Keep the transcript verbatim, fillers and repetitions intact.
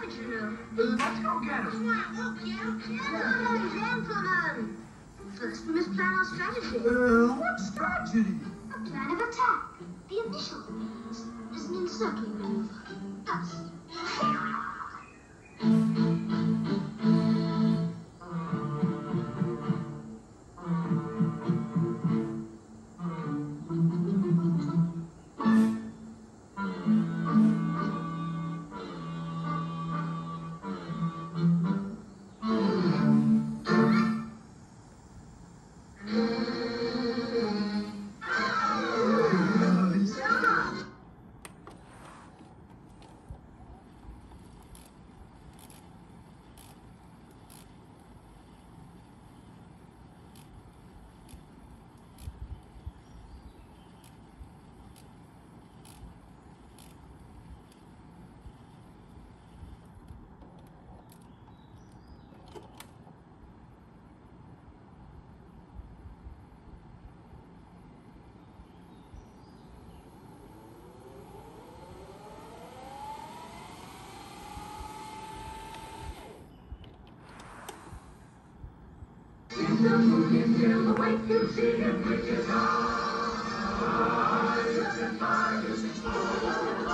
know. Let's go get him. Gentlemen, first we must plan our strategy. Uh, what strategy? A plan of attack. The initial phase is an encircling maneuver. Thus. Awake, you see him with his eyes, and by his exposure.